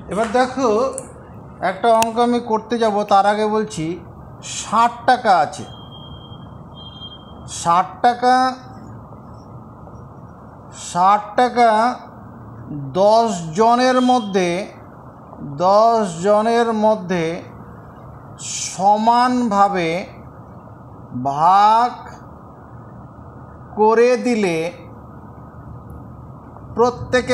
এবার দেখো একটা অঙ্ক আমি করতে যাব, তার আগে বলছি 60 টাকা আছে। 60 টাকা 10 জনের মধ্যে সমানভাবে ভাগ করে দিলে প্রত্যেকে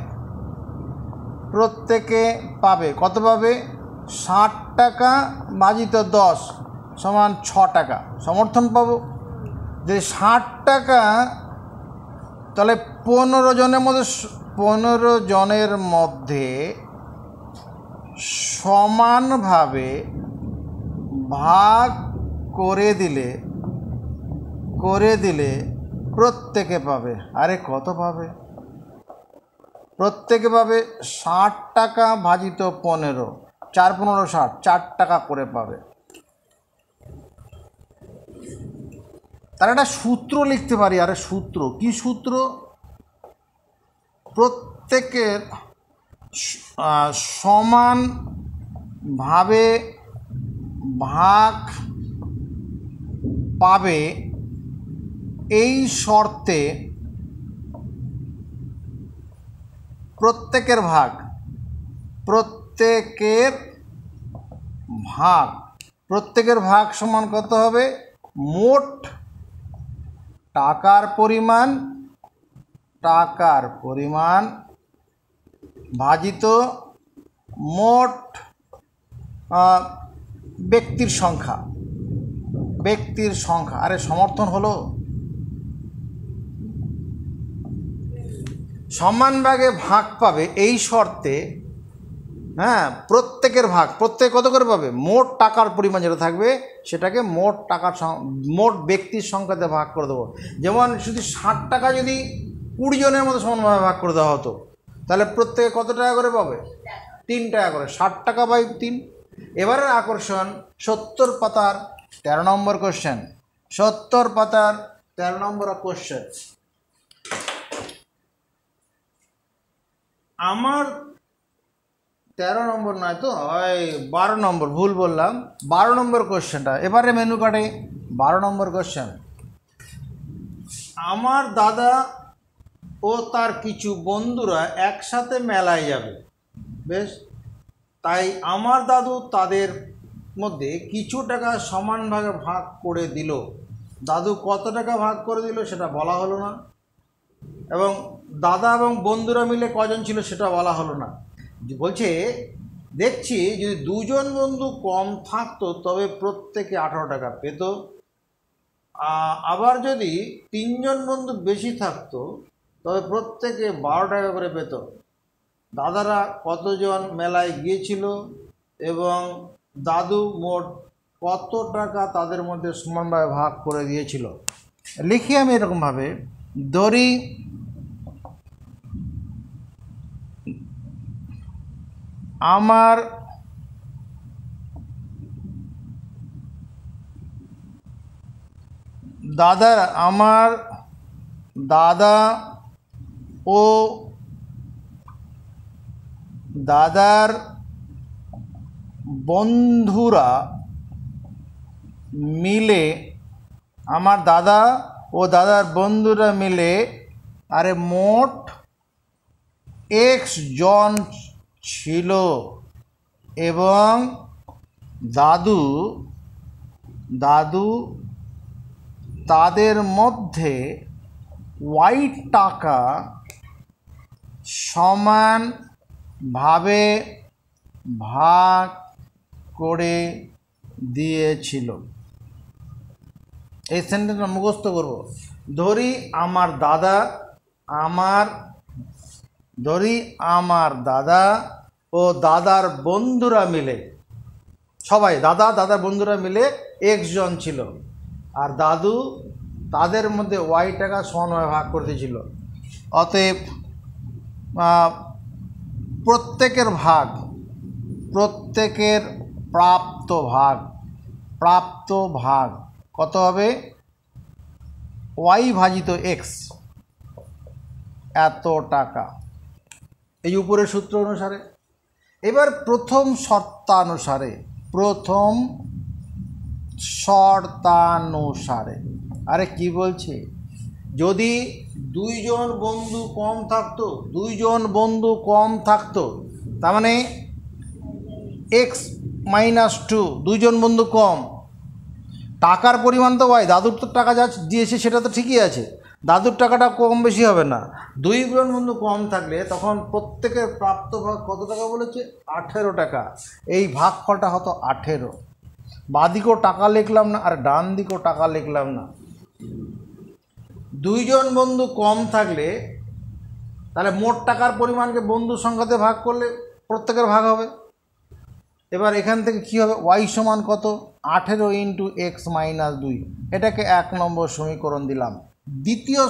পাবে কত পাবে? 60 টাকা ভাজিত 10 সমান 6 টাকা সমর্থন পাবো। যে 60 টাকা তাহলে 15 জনের মধ্যে সমানভাবে ভাগ করে দিলে প্রত্যেকে পাবে। আরে কত পাবে? প্রত্যেকে পাবে 60 টাকা ভাজিত 15, 4 15 60, 4 টাকা করে পাবে। তার একটা সূত্র লিখতে পারি। আরে সূত্র কি? সূত্র প্রত্যেকের সমানভাবে ভাগ পাবে এই শর্তে প্রত্যেকের ভাগ সমান কত হবে? মোট টাকার পরিমাণ ভাজিত মোট ব্যক্তির সংখ্যা। আরে সমর্থন হলো। সমান ভাগে ভাগ পাবে এই শর্তে, হ্যাঁ, প্রত্যেক কত করে পাবে? মোট টাকার পরিমাণ যেটা থাকবে সেটাকে মোট ব্যক্তির সংখ্যাতে ভাগ করে দেবো। যেমন শুধু 60 টাকা যদি 20 জনের মধ্যে সমানভাবে ভাগ করে দেওয়া হতো, তাহলে প্রত্যেকে কত টাকা করে পাবে? 3 টাকা করে। 60 টাকা বাই 3। এবারের আকর্ষণ 70 পাতার 13 নম্বর কোশ্চেন। 70 পাতার 13 নম্বর কোশ্চেন। আমার 13 নম্বর নয় তো, 12 নম্বর, ভুল বললাম। 12 নম্বর কোশ্চেনটা এবারে মেনু কার্ডে 12 নম্বর কোশ্চেন। আমার দাদা ও তার কিছু বন্ধুরা একসাথে মেলায় যাবে। বেশ, তাই আমার দাদু তাদের মধ্যে কিছু টাকা সমান ভাগে ভাগ করে দিল। দাদু কত টাকা ভাগ করে দিল সেটা বলা হলো না, এবং দাদা এবং বন্ধুরা মিলে কজন ছিল সেটা বলা হলো না। বলছে দেখছি যদি 2 জন বন্ধু কম থাকতো তবে প্রত্যেকে 18 টাকা পেত, আবার যদি 3 জন বন্ধু বেশি থাকতো তবে প্রত্যেকে 12 টাকা করে পেত। দাদারা কতজন মেলায় গিয়েছিল এবং দাদু মোট কত টাকা তাদের মধ্যে সমানভাবে ভাগ করে দিয়েছিল। লিখি আমি এরকমভাবে, ধরি আমার দাদা ও দাদার বন্ধুরা মিলে আরে মোট x জন ছিল এবং দাদু তাদের মধ্যে y টাকা সমানভাবে ভাগ করে দিয়েছিল। এই সেন্টেন্সটা মুখস্থ করব। ধরি আমার দাদা ও দাদার বন্ধুরা মিলে, সবাই দাদার বন্ধুরা মিলে x জন ছিল, আর দাদু তাদের মধ্যে y টাকা সমানভাবে ভাগ করে দিয়েছিল। অতএব প্রত্যেকের প্রাপ্ত ভাগ কত হবে? y ভাজিত x, এত টাকা। এই উপরের সূত্র অনুসারে এবার প্রথম শর্তানুসারে আরে কি বলছে, যদি দুইজন বন্ধু কম থাকতো তার মানে x-2, দুইজন বন্ধু কম, টাকার পরিমাণ তো y, দাদুর তো টাকা যা দিয়েছে সেটা তো ঠিকই আছে, দাদুর টাকাটা কম বেশি হবে না। দুইজন বন্ধু কম থাকলে তখন প্রত্যেকের প্রাপ্ত ভাগ কত টাকা বলেছে, 18 টাকা। এই ভাগফলটা হতো 18। বাঁদিকেও টাকা লিখলাম না আর ডান দিকেও টাকা লিখলাম না। দুইজন বন্ধু কম থাকলে তাহলে মোট টাকার পরিমাণকে বন্ধুর সংখ্যাতে ভাগ করলে প্রত্যেকের ভাগ হবে। এবার এখান থেকে কী হবে, y সমান কত, 18 ইন্টু x-2, এটাকে 1 নম্বর সমীকরণ দিলাম। দ্বিতীয়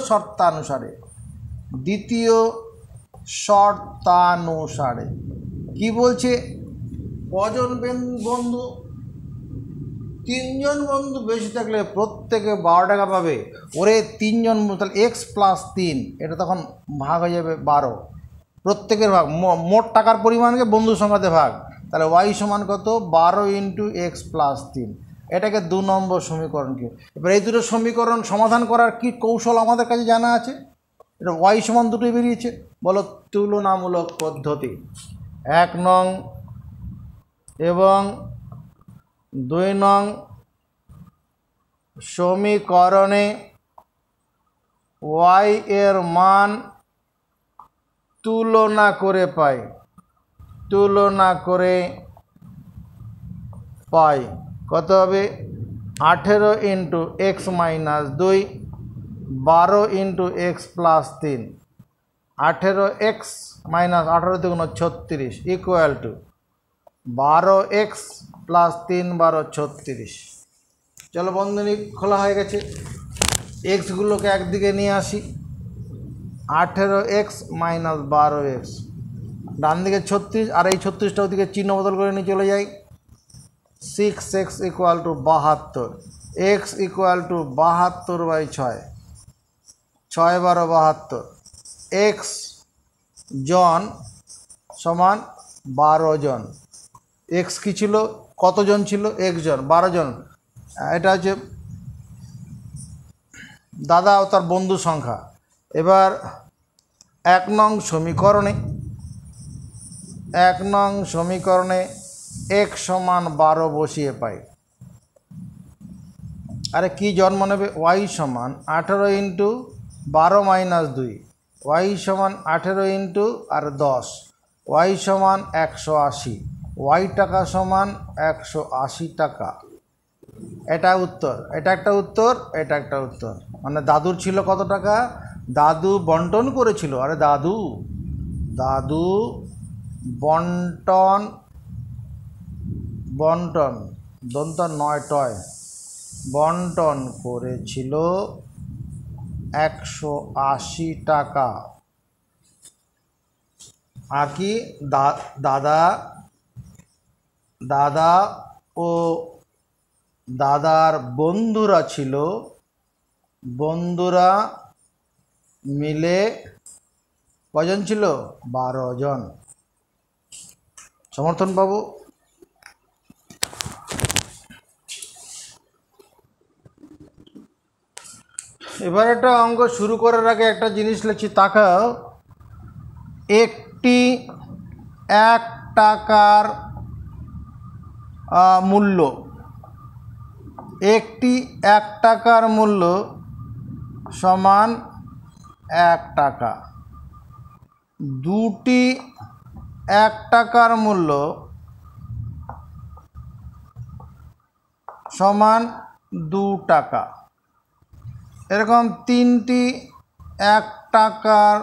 শর্তানুসারে কি বলছে, কজন বন্ধু, 3 জন বন্ধু বেশি থাকলে প্রত্যেকে 12 টাকা পাবে। ওরে 3 জন, তাহলে x+3, এটা তখন ভাগ হয়ে যাবে 12, প্রত্যেকের ভাগ, মোট টাকার পরিমাণকে বন্ধুর সংখ্যাতে ভাগ। তাহলে y সমান কত, 12 ইন্টু x+3, এটাকে 2 নম্বর সমীকরণকে। এবার এই দুটো সমীকরণ সমাধান করার কি কৌশল আমাদের কাছে জানা আছে, এটা y সমান দুটোই বেরিয়েছে। বলো তুলনামূলক পদ্ধতি 1 নং এবং 2 নং সমীকরণে y এর মান তুলনা করে পাই কত হবে, 18 into x-2, 12 into x+3, 18x-18 × 36 equal to 12x+3 12 36। চলো বন্ধনী খোলা হয়ে গেছে, এক্সগুলোকে একদিকে নিয়ে আসি, 18x - 12x, ডান দিকে 36 আর এই 36টা ওদিকে চিহ্ন বদল করে নিয়ে চলে যাই। 6x = 72, x = 72/6, 6 12 72, x জন সমান 12 জন। x কি ছিল, কতজন ছিল, x জন, 12 জন। এটা হচ্ছে দাদা ও তার বন্ধু সংখ্যা। এবার 1 নং সমীকরণে x সমান 12 বসিয়ে পাই। আরে কি জন্ম নেবে, y সমান 18 ইন্টু 12 - 2, y সমান 18 ইন্টু আর 10, y সমান 180, y টাকা সমান 180 টাকা। এটা উত্তর, এটা একটা উত্তর, এটা একটা উত্তর। মানে দাদুর ছিল কত টাকা, দাদু বন্টন করেছিল, আরে দাদু বন্টন দন্ত নয় টয়, বন্টন করেছিল 180 টাকা। আর কি দাদা ও দাদার বন্ধুরা ছিল, বন্ধুরা মিলে কজন ছিল, 12 জন। সমর্থন বাবু, এবার একটা অঙ্ক শুরু করার আগে একটা জিনিস লিখছি, তাকাও। একটি 1 টাকার মূল্য, একটি 1 টাকার মূল্য সমান 1 টাকা। দুটি 1 টাকার মূল্য সমান 2 টাকা। এরকম 3টি 1 টাকার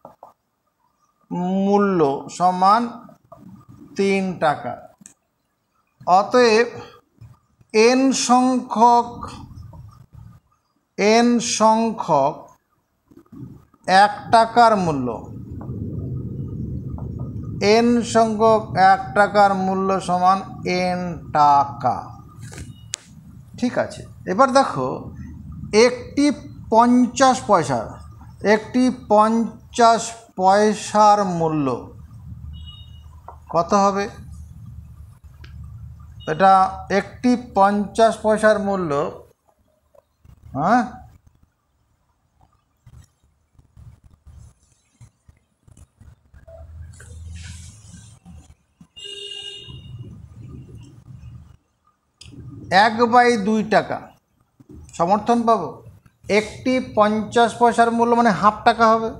মূল্য সমান 3 টাকা। অতএব n সংখ্যক 1 টাকার মূল্য, n সংখ্যক 1 টাকার মূল্য সমান n টাকা। ঠিক আছে, এবার দেখো একটি 50 পয়সার মূল্য, কত হবে? এটা একটি 50 পয়সার মূল্য, হ্যাঁ, এক বাই 2 টাকা সমর্থন পাবো। একটি 50 পয়সার মূল্য মানে হাফ টাকা হবে।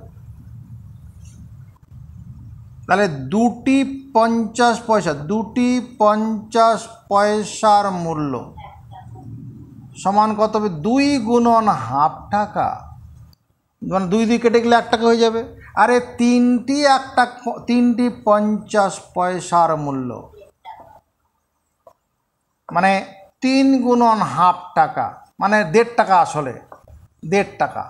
তাহলে দুটি 50 পয়সা, দুটি 50 পয়সার মূল্য সমান কত হবে? 2 গুণন হাফ টাকা, মানে 2 দিয়ে কেটে গেলে 1 টাকা হয়ে যাবে। আরে তিনটি 1 টাকা, তিনটি 50 পয়সার মূল্য মানে 3 গুণন হাফ টাকা, মানে 1.5 টাকা, আসলে 1.5 টাকা।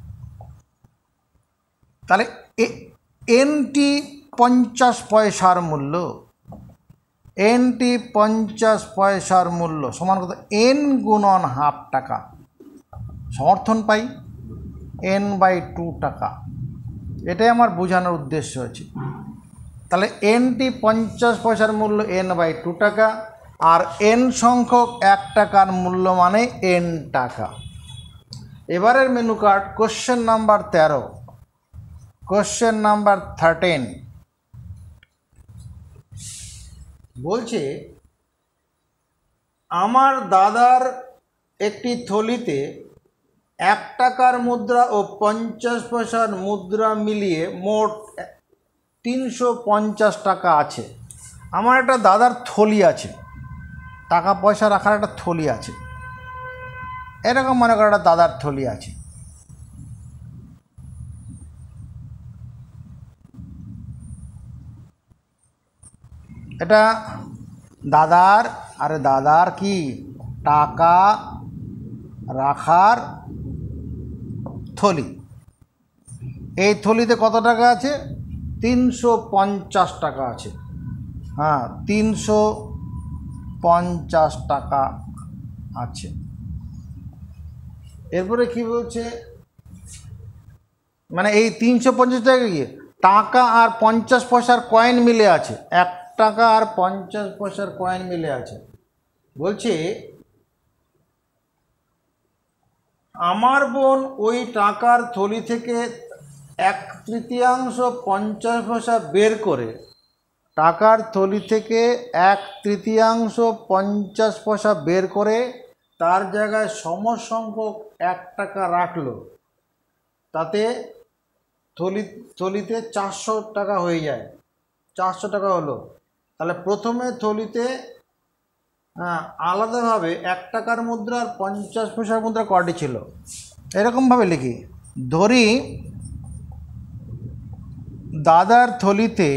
তাহলে এনটি 50 পয়সার মূল্য, এনটি 50 পয়সার মূল্য সমান কত? এন গুণন হাফ টাকা, সমর্থন পাই n বাই 2 টাকা। এটাই আমার বোঝানোর উদ্দেশ্য হচ্ছে। তাহলে এনটি 50 পয়সার মূল্য n বাই 2 টাকা, আর n সংখ্যক 1 টাকার মূল্য মানে n টাকা। এবারের menu card question number 13, question number 13 বলছে, আমার দাদার একটি থলিতে 1 টাকার মুদ্রা ও 50 পয়সার মুদ্রা মিলিয়ে মোট 350 টাকা আছে। আমার একটা দাদার থলি আছে, টাকা পয়সা রাখার একটা থলি আছে, এরকম মনে করো একটা দাদার থলি আছে। এটা দাদার, আরে দাদার কি টাকা রাখার থলি। এই থলিতে কত টাকা আছে? 350 টাকা আছে। হ্যাঁ, 350 টাকা আছে। এরপরে কি বলছে, মানে এই 350 টাকা কি টাকা আর 50 পয়সার কয়েন মিলে আছে, 1 টাকা আর 50 পয়সার কয়েন মিলে আছে। বলছে আমার বোন ওই টাকার থলি থেকে 1/3 50 পয়সা বের করে, টাকার থলি থেকে 1/3 50 পয়সা বের করে তার জায়গায় সমসংখ্যক 1 টাকা রাখলো। তাতে থলিতে 400 টাকা হয়ে যায়, 400 টাকা হলো। তাহলে প্রথমে থলিতে আলাদাভাবে 1 টাকার মুদ্রা আর 50 পয়সার মুদ্রা কটি ছিল, এরকমভাবে লিখি। ধরি দাদার থলিতে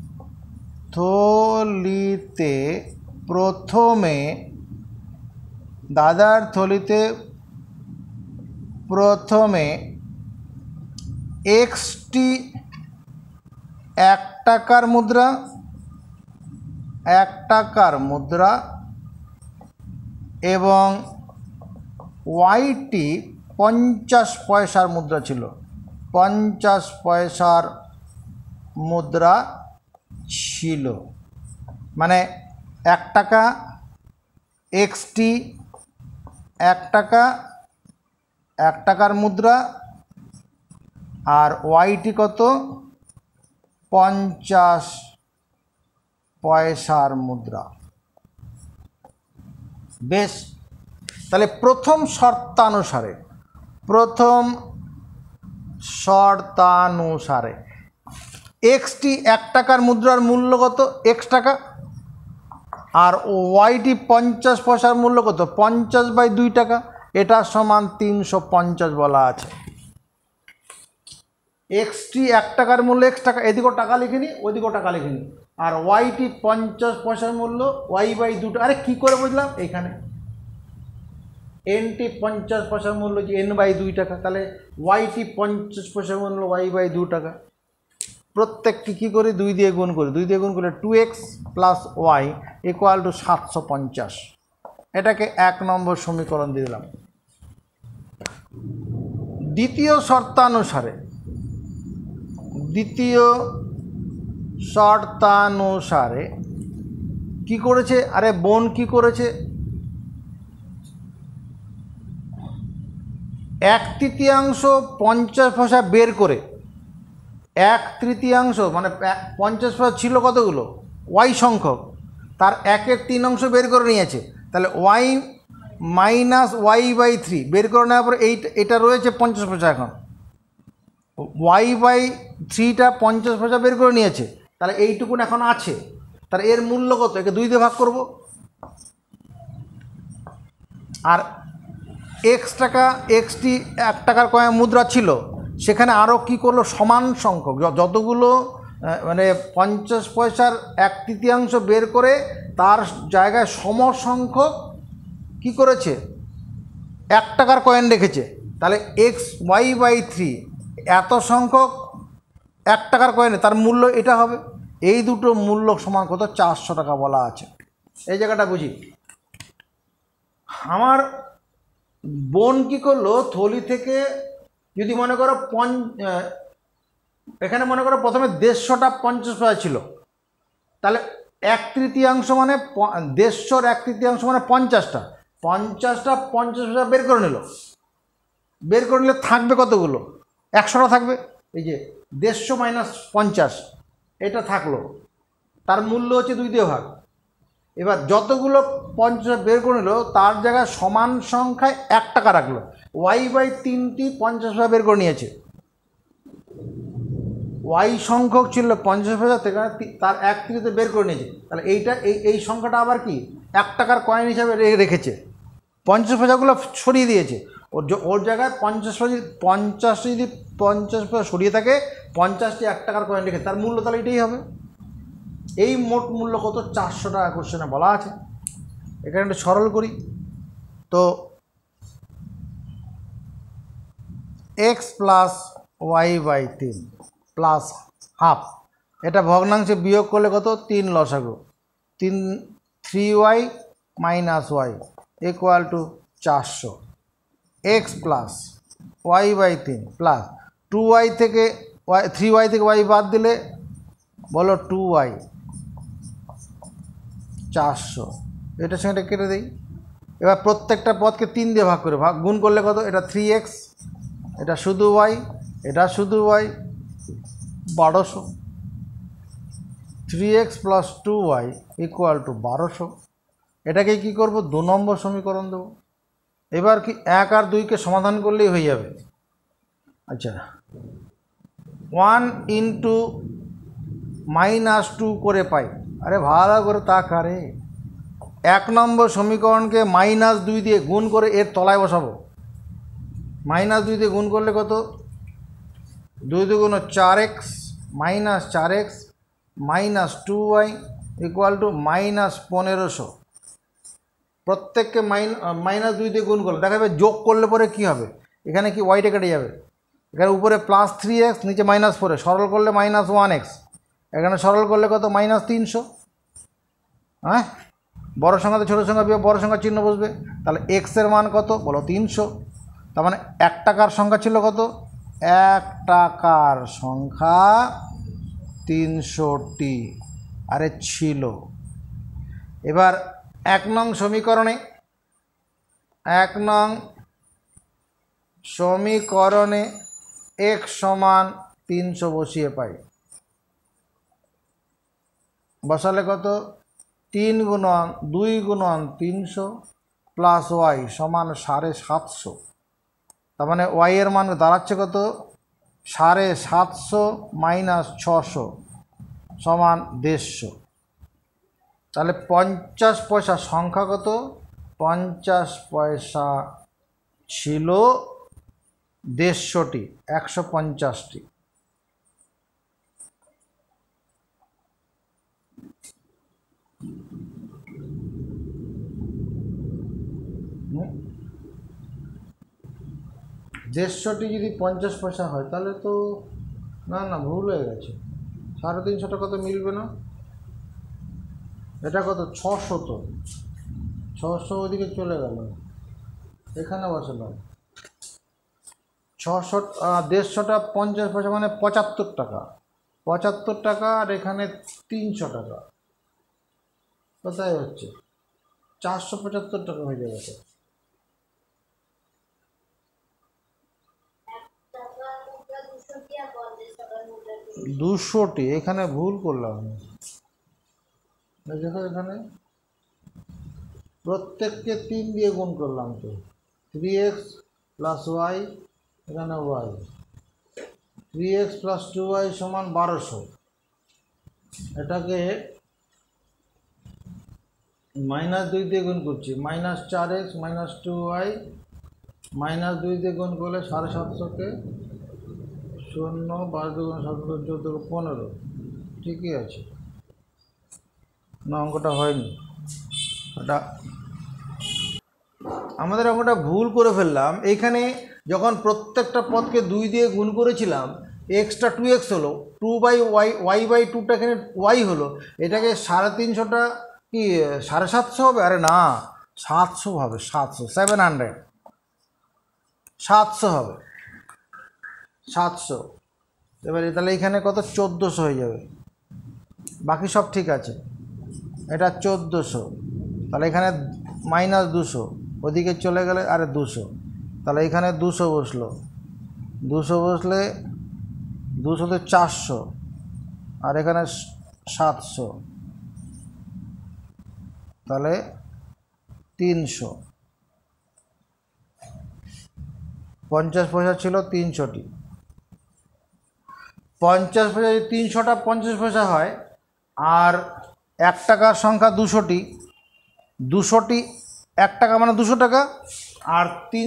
প্রথমে, দাদার থলিতে প্রথমে এক্সটি 1 টাকার মুদ্রা, 1 টাকার মুদ্রা এবং ওয়াইটি 50 পয়সার মুদ্রা ছিল, 50 পয়সার মুদ্রা ছিল। মানে 1 টাকা, এক্সটি 1 টাকা, 1 টাকার মুদ্রা, আর ওয়াইটি কত? 50 পয়সার মুদ্রা। বেশ, তাহলে প্রথম শর্তানুসারে এক্সটি 1 টাকার মুদ্রার মূল্য কত? x টাকা, আর ওয়াইটি 50 পয়সার মূল্য কত? 50 বাই 2 টাকা। এটা সমান 350 বলা আছে। এক্সটি 1 টাকার মূল্য x টাকা, এদিকেও টাকা লিখে নি, ওইদিকেও টাকা লিখে নি, আর ওয়াইটি 50 পয়সার মূল্য y বাই 2 টাকা। আরে কী করে বুঝলাম? এইখানে এনটি 50 পয়সার মূল্য যে n বাই 2 টাকা, তাহলে ওয়াইটি 50 পয়সার মূল্য y বাই 2 টাকা। প্রত্যেকটি কী করি? 2 দিয়ে গুণ করি, 2 দিয়ে গুণ করলে 2x plus y equal two 750। এটাকে 1 নম্বর সমীকরণ দিয়ে দিলাম। দ্বিতীয় শর্তানুসারে কি করেছে, আরে বোন কি করেছে, 1/3 50 পয়সা বের করে 1/3 মানে 50 পয়সা ছিল কতগুলো ওয়াই সংখ্যক, তার 1/3 বের করে নিয়েছে। তাহলে ওয়াই মাইনাস y/3 বের করে নেওয়ার পরে এটা রয়েছে 50 পয়সা। এখন y/3টা 50 পয়সা বের করে নিয়েছে, তাহলে এইটুকুন এখন আছে। তাহলে এর মূল্য কত, একে 2 দিয়ে ভাগ করব। আর এক্সটি 1 টাকার কয়েন মুদ্রা ছিল, সেখানে আরও কি করলো, সমান সংখ্যক যতগুলো মানে 50 পয়সার 1/3 বের করে তার জায়গায় সমসংখ্যক কি করেছে, 1 টাকার কয়েন রেখেছে। তাহলে y/3 এত সংখ্যক 1 টাকার কয়েনে তার মূল্য এটা হবে। এই দুটো মূল্য সমান কত, 400 টাকা বলা আছে। এই জায়গাটা বুঝি। আমার বোন কি করলো, থলি থেকে যদি মনে করো এখানে মনে করো প্রথমে 150টা 50 পয়সা ছিল, তাহলে 1/3 মানে 150 1/3 মানে 50টা 50 পয়সা বের করে নিল। বের করে নিলে থাকবে কতগুলো, 100টা থাকবে। এই যে 150 মাইনাস 50 এটা থাকলো, তার মূল্য হচ্ছে 2 দিয়ে ভাগ। এবার যতগুলো 50 বের করে নিল তার জায়গায় সমান সংখ্যায় 1 টাকা রাখলো। y/3টি 50 পয়সা বের করে নিয়েছে, ওয়াই সংখ্যক ছিল 50 পয়সা, সেখানে তার 1/3 বের করে নিয়েছে। তাহলে এইটা এই সংখ্যাটা আবার কি 1 টাকার কয়েন হিসাবে রেখেছে, 50 পয়সাগুলো সরিয়ে দিয়েছে। ওর জায়গায় 50 যদি 50 পয়সা সরিয়ে থাকে, 50টি 1 টাকার কয়েন রেখে তার মূল্য তাহলে এটাই হবে। এই মোট মূল্য কত, 400 টাকা কোশ্চেনে বলা আছে। এখানে একটু সরল করি তো, x plus y/3 plus half, এটা ভগ্নাংশে বিয়োগ করলে কত, 3 লসাগু 3y minus y equal to 400। x plus y/3 plus 2y থেকে 3y থেকে y বাদ দিলে বলো 2y 400, এটার সঙ্গে এটা কেটে দিই। এবার প্রত্যেকটা পদকে 3 দিয়ে ভাগ করে গুণ করলে কত, এটা 3x, এটা শুধু y, এটা শুধু y 1200। 3x plus 2y equal to 1200। এটাকে কি করব, 2 নম্বর সমীকরণ দেবো। এবার কি 1 আর 2কে সমাধান করলেই হয়ে যাবে। আচ্ছা, 1 ইন্টু -2 করে পাই। আরে ভালো করে তাকারে, 1 নম্বর সমীকরণকে -2 দিয়ে গুণ করে এর তলায় বসাবো। -2 দিয়ে গুণ করলে কত, 2 দুগুণ 4x minus 4x minus 2y equal to -1500। প্রত্যেককে -2 দিয়ে গুণ করলে দেখা যাবে, যোগ করলে পরে কি হবে, এখানে কি ওয়াইটা কেটে যাবে, এখানে উপরে প্লাস 3x নিচে -4, সরল করলে -1x, এখানে সরল করলে কত, -300। হ্যাঁ, বড় সংখ্যাতে ছোটো সংখ্যা বিয়োগ বড় সংখ্যার চিহ্ন বসবে। তাহলে x এর মান কত বলো, 300। তার মানে 1 টাকার সংখ্যা ছিল কত, 1 টাকার সংখ্যা 300টি, আরে ছিল। এবার 1 নং সমীকরণে 1 নং সমীকরণে x সমান 300 বসিয়ে পাই। বসালে কত, 3 গুণন 2 গুণন 300 প্লাস y সমান 750। তার মানে y এর মান দাঁড়াচ্ছে কত, 750 মাইনাস 600 সমান 150। তাহলে 50 পয়সা সংখ্যা কত, 50 পয়সা ছিল 150টি, 150টি। দেড়শোটি যদি 50 পয়সা হয় তাহলে তো না ভুল হয়ে গেছে, 350 টাকা তো মিলবে না। এটা কত, 600, তো 600 ওদিকে চলে গেল, এখানে বসালাম 600। 150টা 50 পয়সা মানে 75 টাকা। 75 টাকা, আর এখানে 300 টাকা, কোথায় হচ্ছে 475 টাকা হয়ে যাবে। তো 200টি, এখানে ভুল করলাম আমি। দেখো এখানে প্রত্যেককে 3 দিয়ে গুণ করলাম, তো 3x প্লাস ওয়াই, এখানে ওয়াই, 3x প্লাস 2y সমান 1200। এটাকে -2 দিয়ে গুণ করছি, -4x -2y -2 দিয়ে গুণ করলে 750কে 0, 12 2 7 14 15, ঠিকই আছে না? অঙ্কটা হয়নি, ওটা আমাদের অঙ্কটা ভুল করে ফেললাম। এইখানে যখন প্রত্যেকটা পদকে 2 দিয়ে গুণ করেছিলাম, এক্সটা 2x হলো, 2/y, y/2টা এখানে y হলো, এটাকে 350টা কি 750 হবে? আরে না, 700 হবে, 700 হবে, 700। এবারে তাহলে এখানে কত? 1400 হয়ে যাবে, বাকি সব ঠিক আছে। এটা 1400, তাহলে এখানে -200, ওদিকে চলে গেলে আরে 200, তাহলে এখানে 200 বসলো, 200 বসলে 200তে 400, আর এখানে 700, তাহলে 300। 50 পয়সা ছিল 300টি, 50 পয়সা যদি 300টা 50 পয়সা হয়, আর 1 টাকার সংখ্যা 200টি, 200টি 1 টাকা মানে 200 টাকা, আর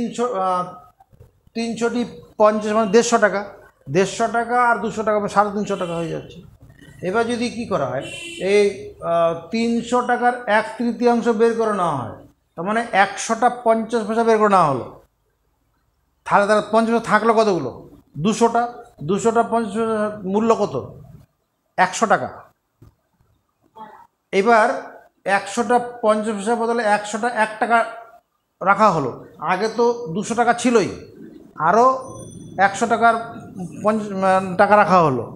300টি 50 মানে 150 টাকা, 150 টাকা আর 200 টাকা মানে 350 টাকা হয়ে যাচ্ছে। এবার যদি কি করা হয়, এই 300 টাকার 1/3 বের করে নেওয়া হয়, তার মানে 100টা 50 পয়সা বের করে নেওয়া হলো, তাহলে 50 পয়সা থাকলো কতগুলো? 200টা, 200টা 50 পয়সা মূল্য কত? 100 টাকা। এবার 100টা 50 পয়সার বদলে 100টা 1 টাকা রাখা হলো, আগে তো 200 টাকা ছিলই, আরও 100 টাকার 50 টাকা রাখা হলো,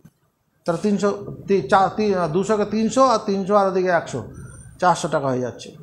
তাহলে 300, 200কে 300 আর 300 আর ওদিকে 100, 400 টাকা হয়ে যাচ্ছে।